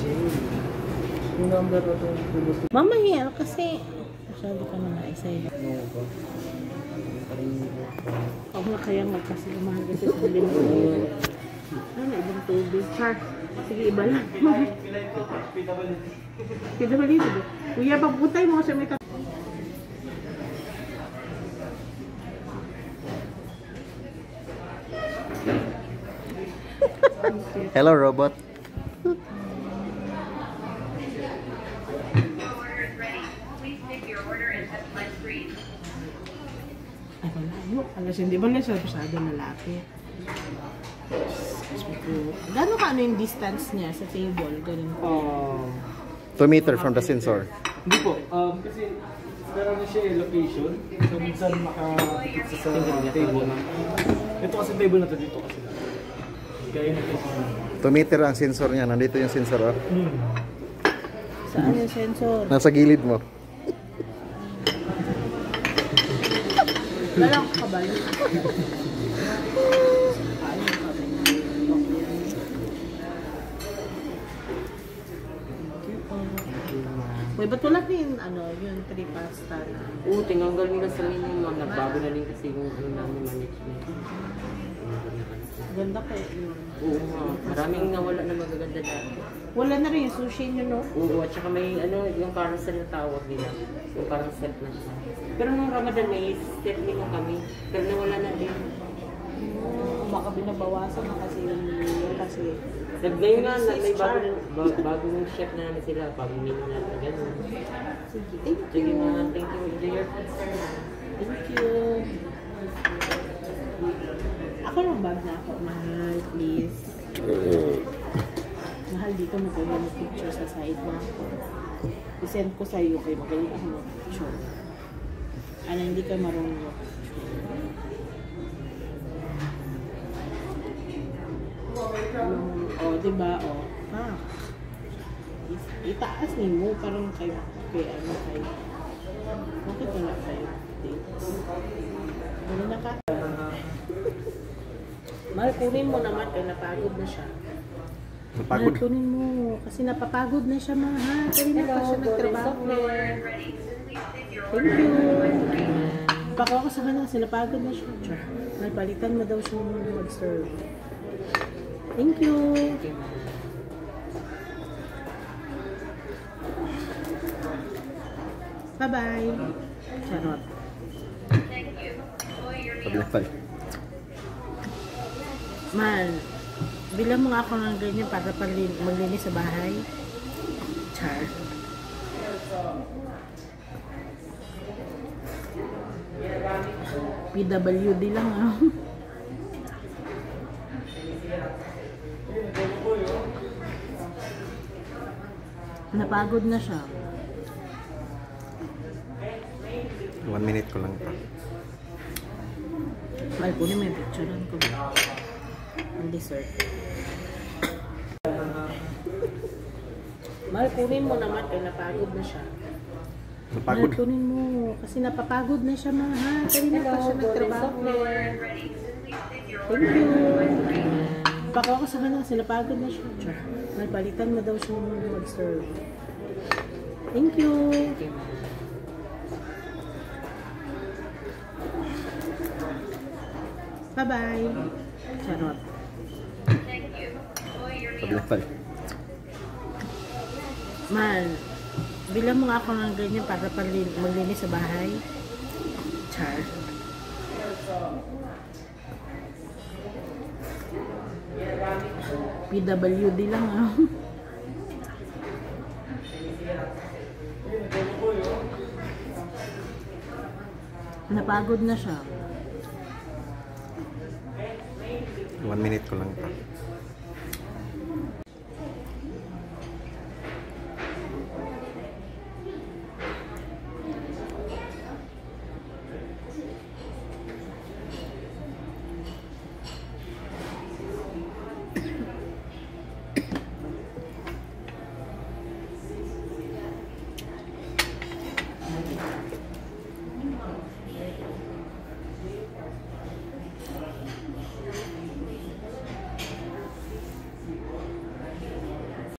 Yung number na ito. Mamahir kasi. Masyado ka na naisay. Ano ba? Huwag na kaya nga kasi umahal kasi sa bilhin mo. Ano, ibang tubig. Char. Sige, iba lang. Kita ba dito? Kuya, pagputay mo kasi may Hello, robot. Ay, malayo. Alas hindi ba nasa pasado malapit? Gano'n ka ano yung distance niya sa table? Ganun ko. 2 meter from the sensor. Hindi po. Kasi meron na siya location. So minsan makapikit sa table na. Ito kasi table na to dito kasi. Kaya yun ito. 2 meter ang sensor niya. Nandito yung sensor. Oh. Saan yung sensor? Nasa gilid mo. Galang ka ba yun? May batulad din, ano, yung 3 pasta na. Oo, tinanggal nila sa menu, ma'am. Nagbago na rin kasi yung ano namin management. Ganda kayo yun. Oo, ma'am. Maraming nawala na magaganda dati. Wala na rin yung sushi nyo, no? Oo, at saka may ano, yung carousel na tawag nila. Yung parang set na siya. Pero nung Ramadan may set menu kami. Pero nawala na din. Baka binabawasan na kasi yun kasi. Ngayon nga, may bagong chef na namin sila. Bagong menu na gano'n. Sige, thank you. Sige ma'am, thank you. Enjoy your food, sir. Thank you. Ako lang bag na ako. Mahal, please. Mahal dito magaling ng picture sa side mo. I-send ko sa iyo kayo magaling ako mag-picture. Ano, hindi ka marunong mag-picture. O, diba? O, itaas ni mo parang kay ano kay bakit wala kayo dates? Ano na ka? Mahal, kunin mo naman kaya napagod na siya. Napagod? Mahal, kunin mo kasi napapagod na siya, mahal. Kanina pa siya nagtrabaho. Thank you. Pakawa ko sa kanya kasi napagod na siya. Mahal, palitan mo daw siya mag-serve. Thank you. Bye-bye. Charot. Paglatay. Man, bilang mo nga ako ng ganyan para maglinis sa bahay. Char. PWD lang ah. Napagod na siya. 1 minute ko lang pa. Mahal, kunin mo yung picturean ko. Ang dessert. Mahal, kunin mo naman kaya napagod na siya. Napagod? Mahal, kunin mo. Kasi napapagod na siya, mahal. Kanina pa siya nagtrabaho. Thank you. Pakawa ko sa kanya kasi napagod na siya. Mahal, palitan mo daw siya mag-serve. Thank you. Bye-bye. Charot. Paglatay. Man, bilang mo nga ako ng ganyan para maglinis sa bahay. Char. PWD lang ah. Napagod na siya. 1 minute ko lang pa.